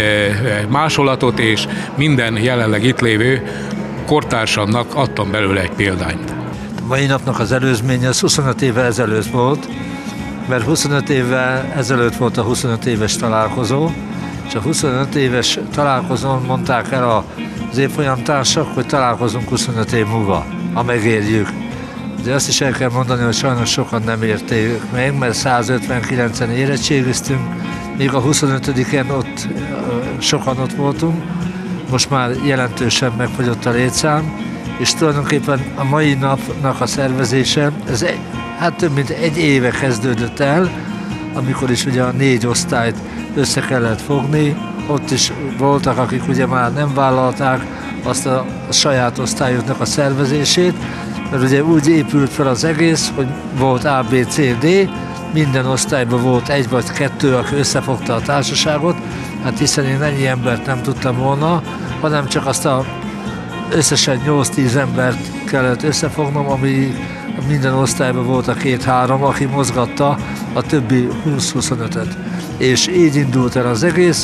másolatot, és minden jelenleg itt lévő kortársamnak adtam belőle egy példányt. A mai napnak az előzménye az huszonöt évvel ezelőtt volt, mert huszonöt évvel ezelőtt volt a huszonöt éves találkozó, és a huszonöt éves találkozón mondták el az évfolyamtársak, hogy találkozunk huszonöt év múlva, ha megérjük. De azt is el kell mondani, hogy sajnos sokan nem érték meg, mert százötvenkilencen érettségiztünk, még a huszonötödiken ott sokan ott voltunk, most már jelentősen megfagyott a létszám, és tulajdonképpen a mai napnak a szervezése, ez egy, hát több mint egy éve kezdődött el, amikor is ugye a négy osztályt össze kellett fogni, ott is voltak, akik ugye már nem vállalták azt a, a saját osztályoknak a szervezését, mert ugye úgy épült fel az egész, hogy volt A, B, C, D, minden osztályban volt egy vagy kettő, aki összefogta a társaságot, hát hiszen én ennyi embert nem tudtam volna, hanem csak azt a összesen nyolc-tíz embert kellett összefognom, ami minden osztályban volt a két-három, aki mozgatta a többi húsz-huszonötöt. És így indult el az egész,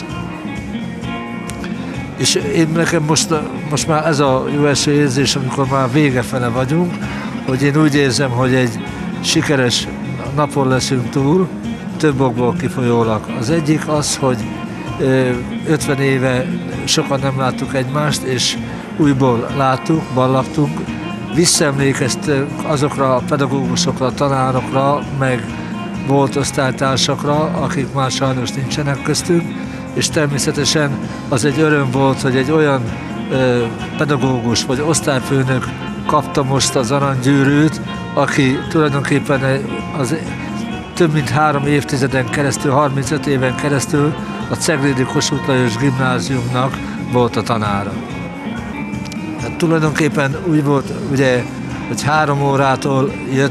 és én nekem most, most már ez a jó első érzés, amikor már vége fele vagyunk, hogy én úgy érzem, hogy egy sikeres napon leszünk túl, több okból kifolyólag. Az egyik az, hogy ötven éve sokan nem láttuk egymást, és újból láttuk, ballagtunk, visszaemlékeztünk azokra a pedagógusokra, tanárokra, meg volt osztálytársakra, akik már sajnos nincsenek köztünk, és természetesen az egy öröm volt, hogy egy olyan ö, pedagógus vagy osztályfőnök kapta most az aranygyűrűt, aki tulajdonképpen az több mint három évtizeden keresztül, harmincöt éven keresztül a Ceglédi Kossuth Lajos Gimnáziumnak volt a tanára. Hát tulajdonképpen úgy volt, ugye, hogy három órától jött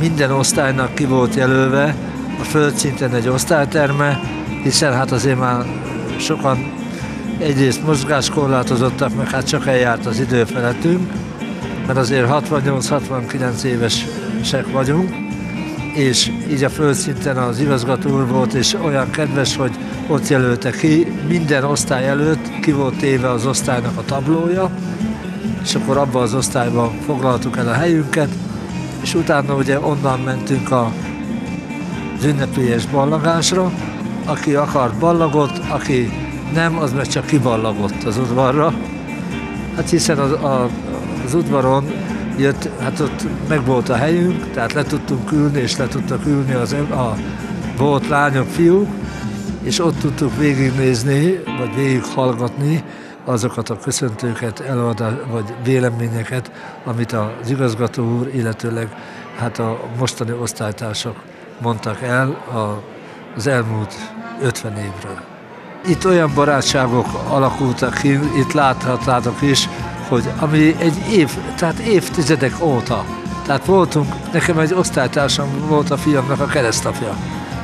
minden osztálynak ki volt jelölve a földszinten egy osztályterme, hiszen hát azért már sokan egyrészt mozgáskorlátozottak, meg hát csak eljárt az idő felettünk, mert azért hatvannyolc-hatvankilenc évesek vagyunk, és így a földszinten az igazgató úr volt, és olyan kedves, hogy ott jelölte ki, minden osztály előtt ki volt téve az osztálynak a tablója, és akkor abban az osztályban foglaltuk el a helyünket, és utána ugye onnan mentünk a, az ünnepélyes ballagásra, aki akart ballagot, aki nem, az meg csak kiballagott az udvarra. Hát hiszen az, a, az udvaron jött, hát ott meg volt a helyünk, tehát le tudtunk ülni, és le tudtak ülni az, a volt lányok, fiúk, és ott tudtuk végignézni, vagy végighallgatni azokat a köszöntőket, előadás, vagy véleményeket, amit az igazgató úr, illetőleg hát a mostani osztálytársak mondtak el a, az elmúlt ötven évről. Itt olyan barátságok alakultak ki, itt láthatjátok is, hogy ami egy év, tehát évtizedek óta. Tehát voltunk, nekem egy osztálytársam volt a fiamnak a keresztapja.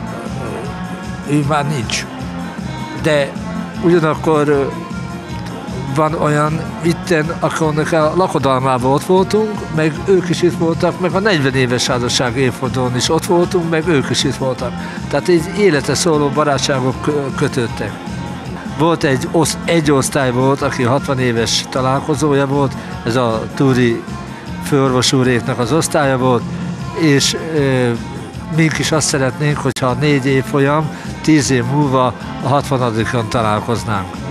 Ő már nincs. De ugyanakkor van olyan itten, akinek a lakodalmában ott voltunk, meg ők is itt voltak, meg a negyven éves házasság évfordulón is ott voltunk, meg ők is itt voltak. Tehát egy életre szóló barátságok kötöttek. Volt egy, osz, egy osztály volt, aki hatvan éves találkozója volt, ez a Túri főorvos úréknak az osztálya volt, és e, mink is azt szeretnénk, hogyha négy év folyam, tíz év múlva a hatvanadikon találkoznánk.